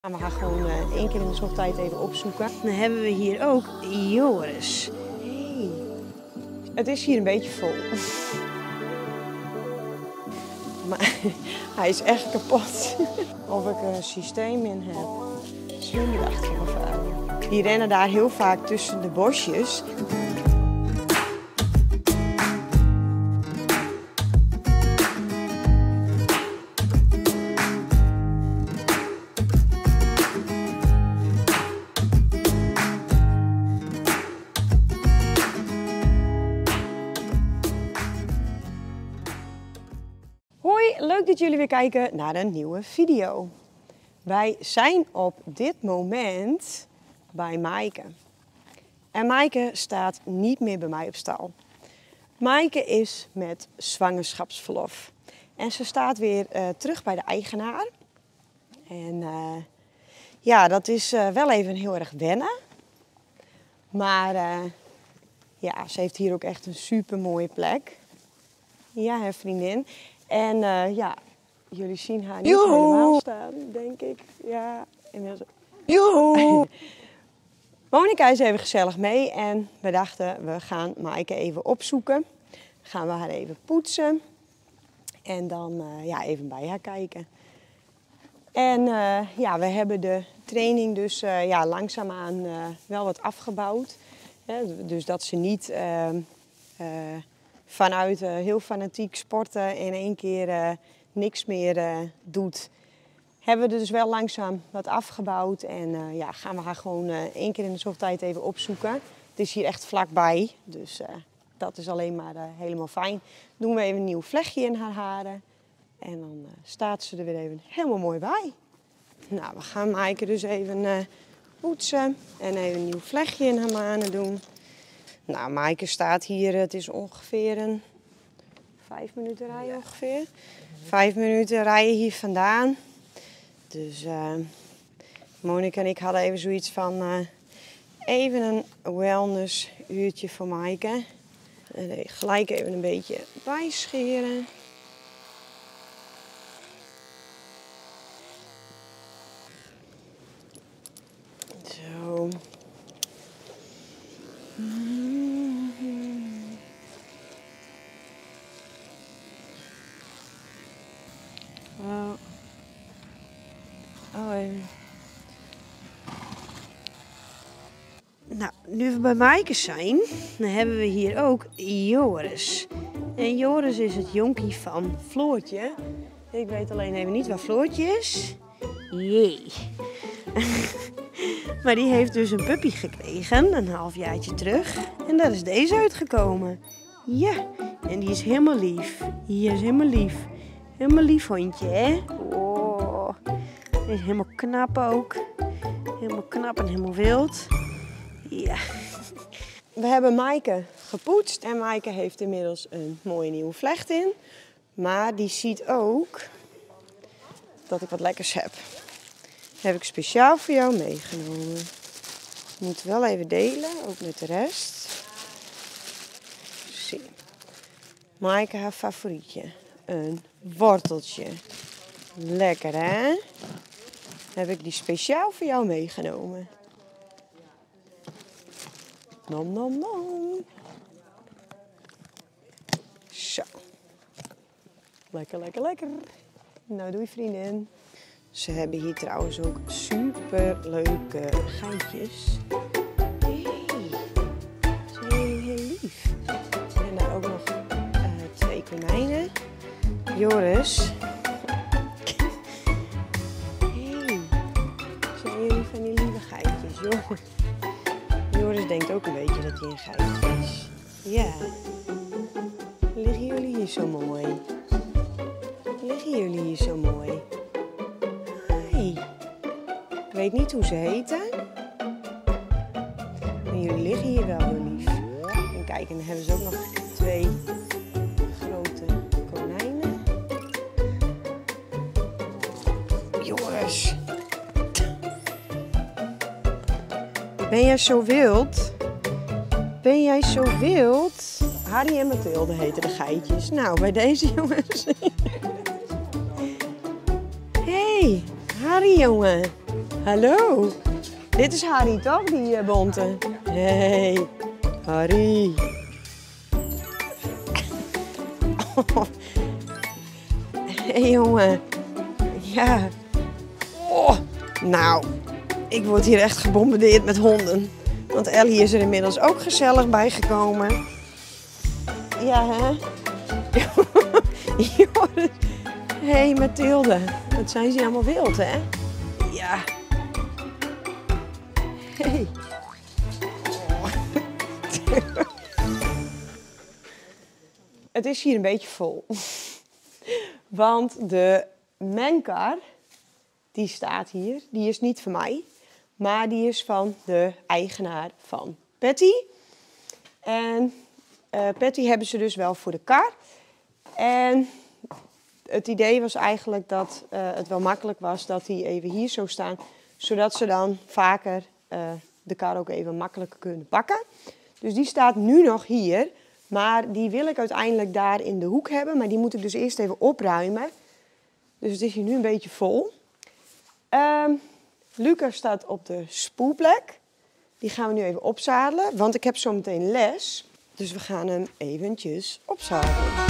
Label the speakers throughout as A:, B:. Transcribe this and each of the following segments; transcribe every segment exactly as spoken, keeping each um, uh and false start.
A: We gaan gewoon uh, één keer in de zoveel tijd even opzoeken. Dan hebben we hier ook Joris. Hey. Het is hier een beetje vol. Maar hij is echt kapot. Of ik er een systeem in heb. Slim bedacht van mijn vader. Die rennen daar heel vaak tussen de bosjes. Hoi, leuk dat jullie weer kijken naar een nieuwe video. Wij zijn op dit moment bij Maaike. En Maaike staat niet meer bij mij op stal. Maaike is met zwangerschapsverlof. En ze staat weer uh, terug bij de eigenaar. En uh, ja, dat is uh, wel even heel erg wennen. Maar uh, ja, ze heeft hier ook echt een super mooie plek. Ja, hè, vriendin. En uh, ja, jullie zien haar niet Joehoe. helemaal staan, denk ik. Ja, inmiddels. Joehoe. Monica is even gezellig mee en we dachten, we gaan Maaike even opzoeken. Gaan we haar even poetsen. En dan uh, ja, even bij haar kijken. En uh, ja, we hebben de training dus uh, ja, langzaamaan uh, wel wat afgebouwd. Hè? Dus dat ze niet... Uh, uh, vanuit uh, heel fanatiek sporten in één keer uh, niks meer uh, doet. Hebben we dus wel langzaam wat afgebouwd en uh, ja, gaan we haar gewoon uh, één keer in de zoveel tijd even opzoeken. Het is hier echt vlakbij, dus uh, dat is alleen maar uh, helemaal fijn. Doen we even een nieuw vlechtje in haar haren en dan uh, staat ze er weer even helemaal mooi bij. Nou, we gaan Maaike dus even uh, poetsen en even een nieuw vlechtje in haar manen doen. Nou, Maaike staat hier, het is ongeveer een vijf minuten rijden ongeveer. Vijf minuten rijden hier vandaan. Dus uh, Monica en ik hadden even zoiets van uh, even een wellness uurtje voor Maaike. En gelijk even een beetje bijscheren. Zo. Oh. Oh, even. Nou, nu we bij Maaike zijn, dan hebben we hier ook Joris. En Joris is het jonkie van Floortje. Ik weet alleen even niet waar Floortje is. Jee. Maar die heeft dus een puppy gekregen, een halfjaartje terug. En daar is deze uitgekomen. Ja, en die is helemaal lief. Die is helemaal lief. Helemaal lief hondje, hè? Oh, die is helemaal knap ook. Helemaal knap en helemaal wild. Ja. We hebben Maaike gepoetst en Maaike heeft inmiddels een mooie nieuwe vlecht in. Maar die ziet ook dat ik wat lekkers heb. Heb ik speciaal voor jou meegenomen. We moeten wel even delen, ook met de rest. Zie. Maaike haar favorietje. Een worteltje. Lekker, hè? Heb ik die speciaal voor jou meegenomen. Nom, nom, nom. Zo. Lekker, lekker, lekker. Nou, doei vriendin. Ze hebben hier trouwens ook super leuke geitjes. Hey, ze zijn jullie heel lief. En daar ook nog uh, twee konijnen. Joris. Hey, zijn jullie van die lieve geitjes? Joris. Joris denkt ook een beetje dat hij een geitje is. Ja. Liggen jullie hier zo mooi? Liggen jullie hier zo mooi? Ik weet niet hoe ze heten. Maar jullie liggen hier wel heel lief. En kijk, en dan hebben ze ook nog twee grote konijnen. Joris. Ben jij zo wild? Ben jij zo wild? Harry en Mathilde heten de geitjes. Nou, bij deze jongens. Hey, Harry jongen. Hallo. Dit is Harry toch, die uh, bonte? Hey, Harry. Oh. Hey jongen. Ja. Oh. Nou, ik word hier echt gebombardeerd met honden. Want Ellie is er inmiddels ook gezellig bijgekomen. Ja, hè? Joris. Hé, hey, Mathilde. Wat zijn ze allemaal wild, hè? Ja. Hé. Hey. Oh. Het is hier een beetje vol. Want de menkar, die staat hier, die is niet van mij. Maar die is van de eigenaar van Patty. En uh, Patty hebben ze dus wel voor de kar. En het idee was eigenlijk dat uh, het wel makkelijk was dat die even hier zo staan. Zodat ze dan vaker uh, de kar ook even makkelijker kunnen pakken. Dus die staat nu nog hier. Maar die wil ik uiteindelijk daar in de hoek hebben. Maar die moet ik dus eerst even opruimen. Dus het is hier nu een beetje vol. Uh, Lucas staat op de spoelplek. Die gaan we nu even opzadelen. Want ik heb zo meteen les. Dus we gaan hem eventjes opzadelen.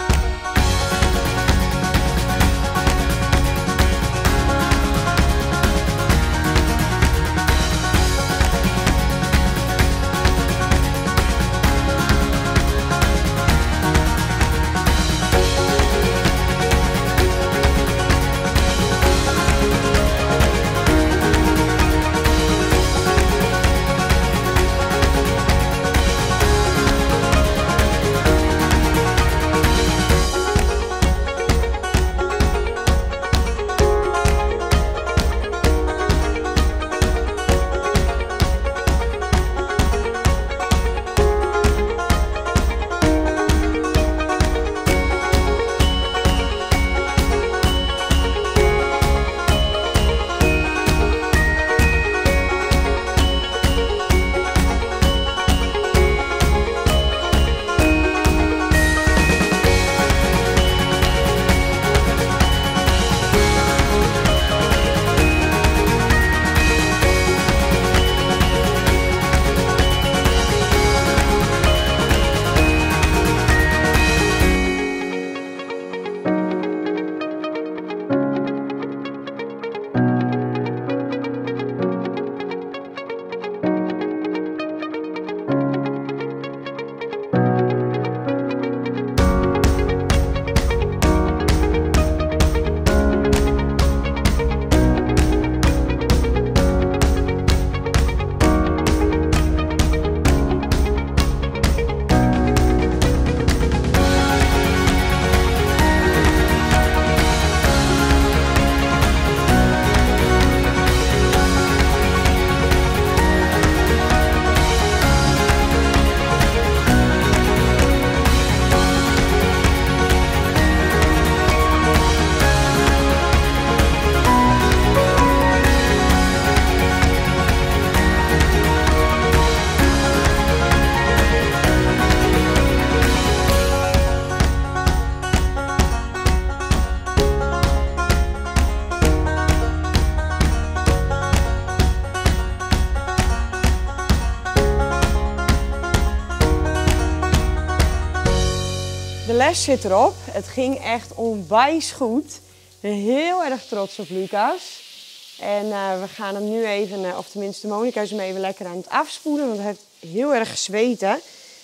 A: De les zit erop. Het ging echt onwijs goed. Ik ben heel erg trots op Lucas. En uh, we gaan hem nu even, uh, of tenminste Monica is hem even lekker aan het afspoelen. Want hij heeft heel erg gezweten.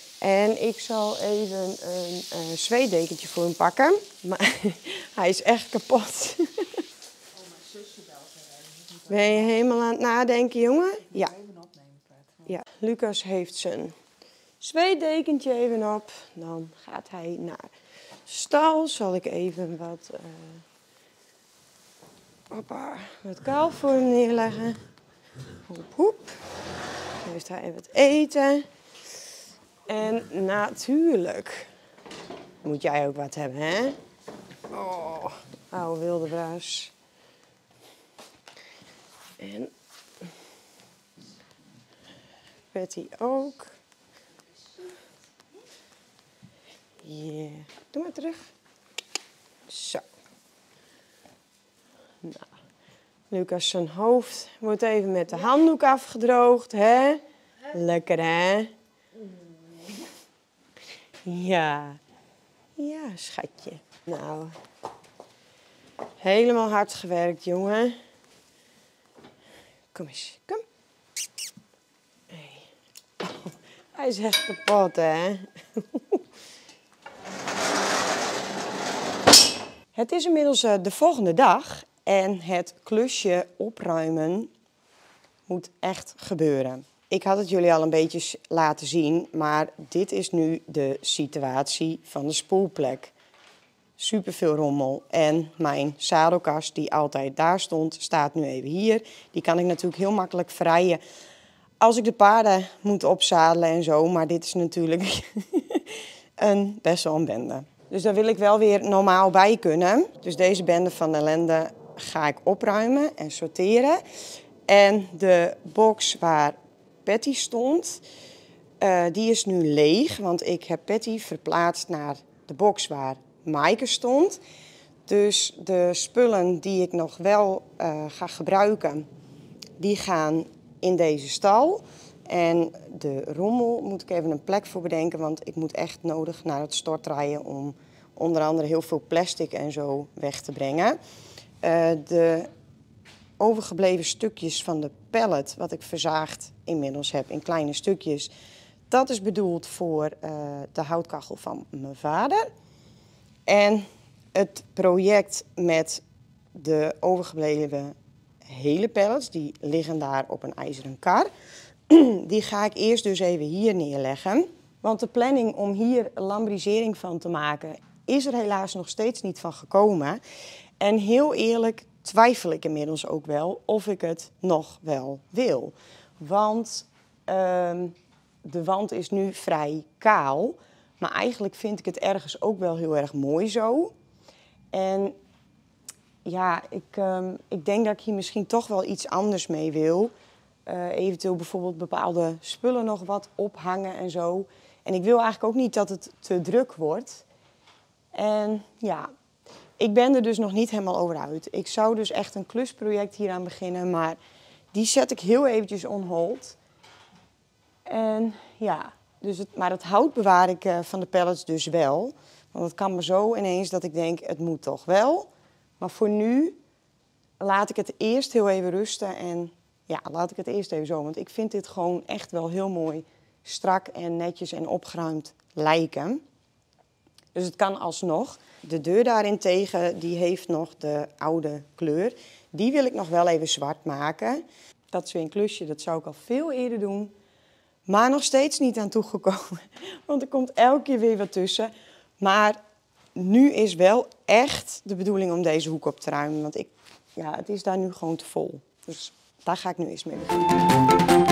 A: En ik zal even een uh, zweetdekentje voor hem pakken. Maar hij is echt kapot. Ben je helemaal aan het nadenken, jongen? Ja. Ja, Lucas heeft zijn zweetdekentje even op. Dan gaat hij naar stal. Zal ik even wat, uh, hoppa, wat kalf voor hem neerleggen. Hoep, hoep. Dan heeft hij even wat eten. En natuurlijk moet jij ook wat hebben, hè? Oh, oude wilde bruis. En Patty ook. Yeah. Doe maar terug. Zo. Nou, Lucas zijn hoofd wordt even met de handdoek afgedroogd, hè? Lekker, hè? Ja. Ja, schatje. Nou, helemaal hard gewerkt, jongen. Kom eens, kom. Hey. Oh, hij is echt kapot, hè? Het is inmiddels uh, de volgende dag en het klusje opruimen moet echt gebeuren. Ik had het jullie al een beetje laten zien, maar dit is nu de situatie van de spoelplek. Super veel rommel en mijn zadelkast die altijd daar stond, staat nu even hier. Die kan ik natuurlijk heel makkelijk vrijen als ik de paarden moet opzadelen en zo, maar dit is natuurlijk een best wel een bende. Dus daar wil ik wel weer normaal bij kunnen. Dus deze bende van ellende ga ik opruimen en sorteren. En de box waar Patty stond, uh, die is nu leeg. Want ik heb Patty verplaatst naar de box waar Maaike stond. Dus de spullen die ik nog wel uh, ga gebruiken, die gaan in deze stal. En de rommel moet ik even een plek voor bedenken, want ik moet echt nodig naar het stortrijden om onder andere heel veel plastic en zo weg te brengen. Uh, de overgebleven stukjes van de pallet, wat ik verzaagd inmiddels heb in kleine stukjes, dat is bedoeld voor uh, de houtkachel van mijn vader. En het project met de overgebleven hele pallets, die liggen daar op een ijzeren kar. Die ga ik eerst dus even hier neerleggen. Want de planning om hier lambrisering van te maken is er helaas nog steeds niet van gekomen. En heel eerlijk twijfel ik inmiddels ook wel of ik het nog wel wil. Want uh, de wand is nu vrij kaal. Maar eigenlijk vind ik het ergens ook wel heel erg mooi zo. En ja, ik, uh, ik denk dat ik hier misschien toch wel iets anders mee wil. Uh, eventueel bijvoorbeeld bepaalde spullen nog wat ophangen en zo. En ik wil eigenlijk ook niet dat het te druk wordt. En ja, ik ben er dus nog niet helemaal over uit. Ik zou dus echt een klusproject hier aan beginnen, maar die zet ik heel eventjes on hold. En ja, dus het, maar het hout bewaar ik uh, van de pallets dus wel. Want het kan me zo ineens dat ik denk, het moet toch wel. Maar voor nu laat ik het eerst heel even rusten en ja, laat ik het eerst even zo. Want ik vind dit gewoon echt wel heel mooi strak en netjes en opgeruimd lijken. Dus het kan alsnog. De deur daarentegen, die heeft nog de oude kleur. Die wil ik nog wel even zwart maken. Dat is weer een klusje, dat zou ik al veel eerder doen. Maar nog steeds niet aan toegekomen. Want er komt elke keer weer wat tussen. Maar nu is wel echt de bedoeling om deze hoek op te ruimen. Want ik, ja, het is daar nu gewoon te vol. Dus daar ga ik nu eens mee beginnen.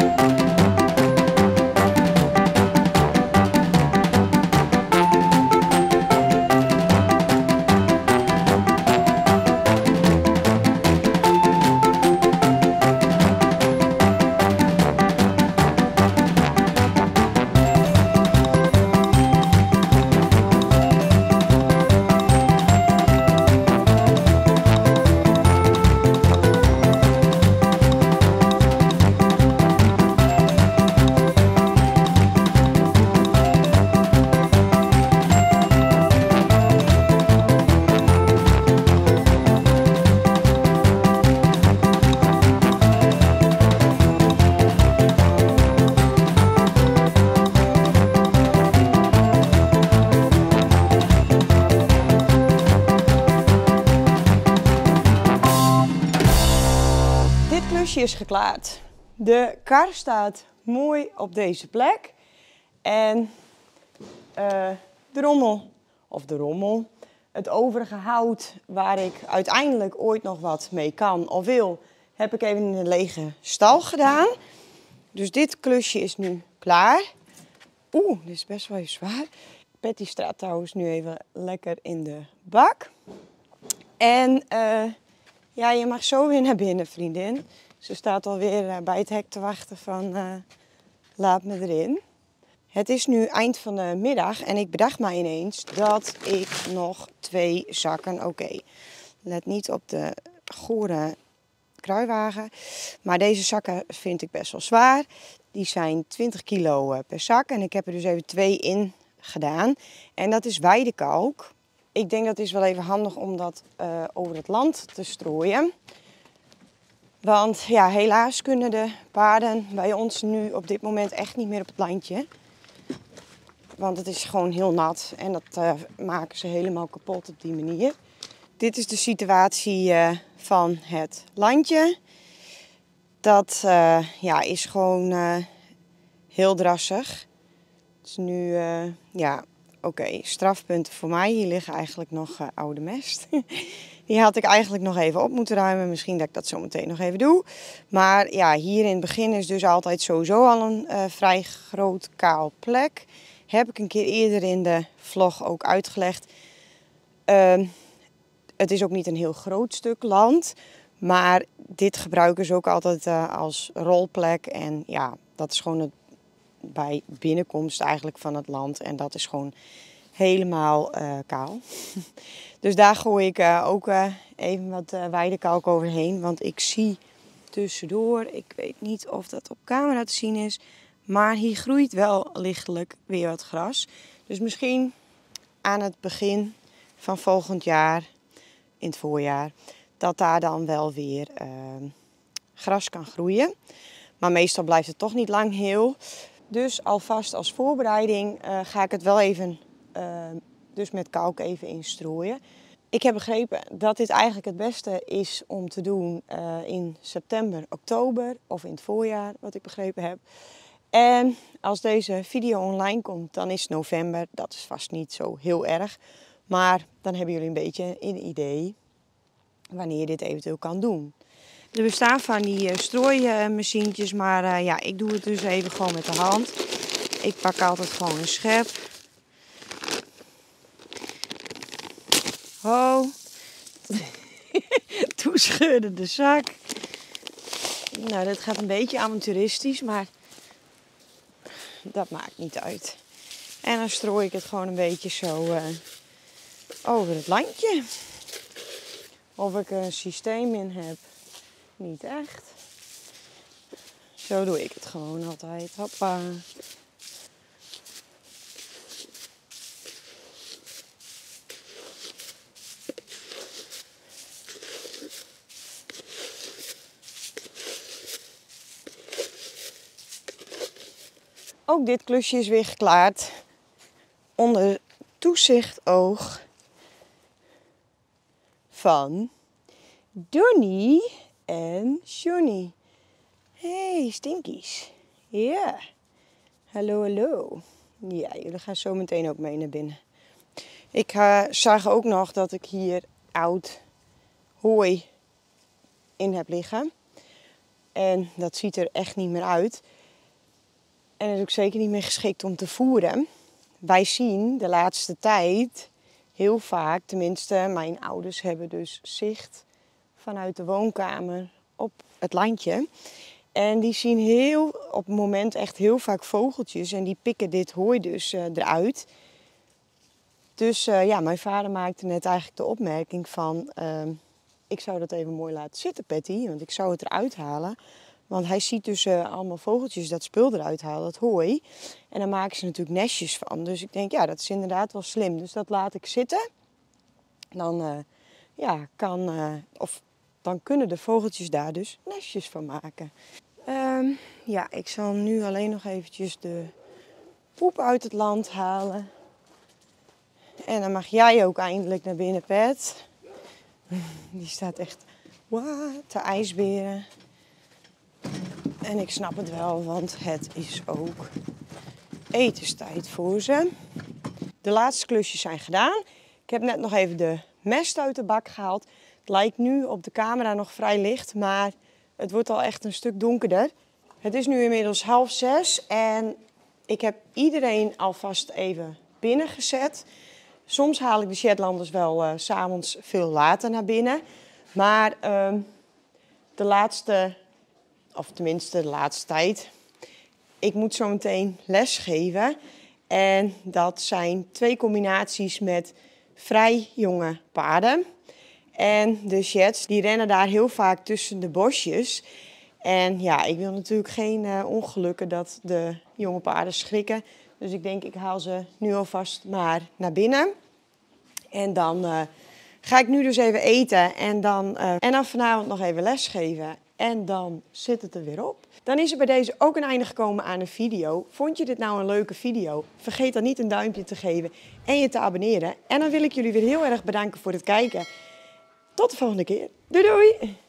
A: Is geklaard. De kar staat mooi op deze plek. En uh, de rommel, of de rommel, het overige hout waar ik uiteindelijk ooit nog wat mee kan of wil, heb ik even in een lege stal gedaan. Dus dit klusje is nu klaar. Oeh, dit is best wel even zwaar. Patty staat trouwens nu even lekker in de bak. En uh, ja, je mag zo weer naar binnen, vriendin. Ze staat alweer bij het hek te wachten van uh, laat me erin. Het is nu eind van de middag en ik bedacht mij ineens dat ik nog twee zakken, oké, okay, let niet op de gore kruiwagen. Maar deze zakken vind ik best wel zwaar. Die zijn twintig kilo per zak en ik heb er dus even twee in gedaan. En dat is weidekalk. Ik denk dat het is wel even handig om dat uh, over het land te strooien. Want ja, helaas kunnen de paarden bij ons nu op dit moment echt niet meer op het landje. Want het is gewoon heel nat en dat uh, maken ze helemaal kapot op die manier. Dit is de situatie uh, van het landje. Dat uh, ja, is gewoon uh, heel drassig. Het is nu, uh, ja, oké, okay, strafpunten voor mij. Hier liggen eigenlijk nog uh, oude mest. Die had ik eigenlijk nog even op moeten ruimen. Misschien dat ik dat zo meteen nog even doe. Maar ja, hier in het begin is dus altijd sowieso al een uh, vrij groot kaal plek. Heb ik een keer eerder in de vlog ook uitgelegd. Uh, het is ook niet een heel groot stuk land. Maar dit gebruiken ze ook altijd uh, als rolplek. En ja, dat is gewoon het, bij binnenkomst eigenlijk van het land. En dat is gewoon helemaal uh, kaal. Dus daar gooi ik uh, ook uh, even wat uh, weidekalk overheen. Want ik zie tussendoor, ik weet niet of dat op camera te zien is. Maar hier groeit wel lichtelijk weer wat gras. Dus misschien aan het begin van volgend jaar, in het voorjaar, dat daar dan wel weer uh, gras kan groeien. Maar meestal blijft het toch niet lang heel. Dus alvast als voorbereiding uh, ga ik het wel even uh, dus met kalk even instrooien. Ik heb begrepen dat dit eigenlijk het beste is om te doen uh, in september, oktober of in het voorjaar, wat ik begrepen heb. En als deze video online komt, dan is het november. Dat is vast niet zo heel erg. Maar dan hebben jullie een beetje een idee wanneer je dit eventueel kan doen. Er bestaan van die uh, strooimachientjes, maar uh, ja, ik doe het dus even gewoon met de hand. Ik pak altijd gewoon een schep. Ho. Toen scheurde de zak. Nou, dat gaat een beetje avonturistisch, maar dat maakt niet uit. En dan strooi ik het gewoon een beetje zo uh, over het landje. Of ik er een systeem in heb. Niet echt. Zo doe ik het gewoon altijd. Hoppa. Ook dit klusje is weer geklaard. Onder toezichtoog van Donnie en Johnny. Hey, stinkies. Ja. Hallo, hallo. Ja, jullie gaan zo meteen ook mee naar binnen. Ik uh, zag ook nog dat ik hier oud hooi in heb liggen. En dat ziet er echt niet meer uit. En is ook zeker niet meer geschikt om te voeren. Wij zien de laatste tijd heel vaak, tenminste mijn ouders hebben dus zicht vanuit de woonkamer op het landje. En die zien heel, op het moment echt heel vaak vogeltjes en die pikken dit hooi dus uh, eruit. Dus uh, ja, mijn vader maakte net eigenlijk de opmerking van, uh, ik zou dat even mooi laten zitten, Patty, want ik zou het eruit halen. Want hij ziet dus uh, allemaal vogeltjes dat spul eruit halen, dat hooi. En daar maken ze natuurlijk nestjes van. Dus ik denk, ja, dat is inderdaad wel slim. Dus dat laat ik zitten. Dan, uh, ja, kan, uh, of, dan kunnen de vogeltjes daar dus nestjes van maken. Um, ja, ik zal nu alleen nog eventjes de poep uit het land halen. En dan mag jij ook eindelijk naar binnen, Pet. Die staat echt wow, te ijsberen. En ik snap het wel, want het is ook etenstijd voor ze. De laatste klusjes zijn gedaan. Ik heb net nog even de mest uit de bak gehaald. Het lijkt nu op de camera nog vrij licht, maar het wordt al echt een stuk donkerder. Het is nu inmiddels half zes en ik heb iedereen alvast even binnengezet. Soms haal ik de Shetlanders wel uh, 's avonds veel later naar binnen. Maar uh, de laatste... Of tenminste de laatste tijd. Ik moet zo meteen les geven. En dat zijn twee combinaties met vrij jonge paarden. En de chats die rennen daar heel vaak tussen de bosjes. En ja, ik wil natuurlijk geen uh, ongelukken dat de jonge paarden schrikken. Dus ik denk, ik haal ze nu alvast maar naar binnen. En dan uh, ga ik nu dus even eten en dan, uh, en dan vanavond nog even lesgeven. En dan zit het er weer op. Dan is er bij deze ook een einde gekomen aan een video. Vond je dit nou een leuke video? Vergeet dan niet een duimpje te geven en je te abonneren. En dan wil ik jullie weer heel erg bedanken voor het kijken. Tot de volgende keer. Doei doei!